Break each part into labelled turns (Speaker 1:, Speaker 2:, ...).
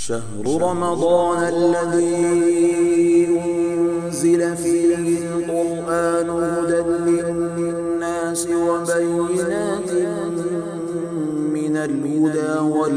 Speaker 1: شهر رمضان الذي أنزل فيه القرآن هدى للناس وبينات من الهدى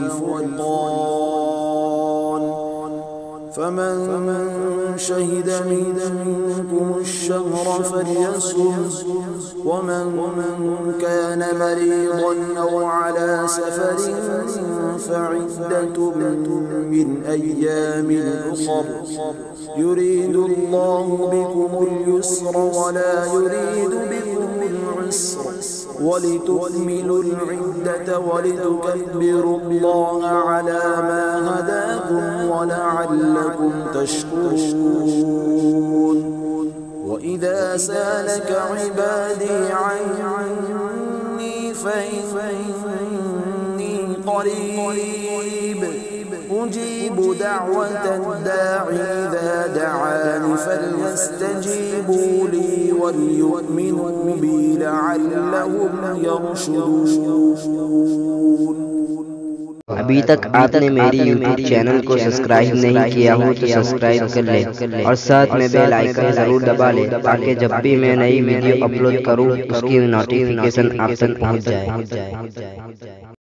Speaker 1: والفرقان، فمن شهد منكم الشهر فليصم، ومن كان مريضا أو على سفر فعدة من أيام أخر، يريد الله بكم اليسر ولا يريد بكم العسر، ولتكملوا العدة ولتكبروا الله على ما هداكم ولعلكم تشكرون. وإذا سالك عبادي عني فإني قريب أجيب دعوة الداعي إذا دعاني، فليستجيبوا لي وليؤمنوا بي لعلهم يرشدون।
Speaker 2: अभी तक आपने मेरी YouTube चैनल को सब्सक्राइब नहीं किया हो तो सब्सक्राइब कर ले और साथ में बेल आइकन जरूर दबा ले ताकि जब भी मैं नई वीडियो अपलोड करूं उसकी नोटिफिकेशन आप तक पहुंच जाए।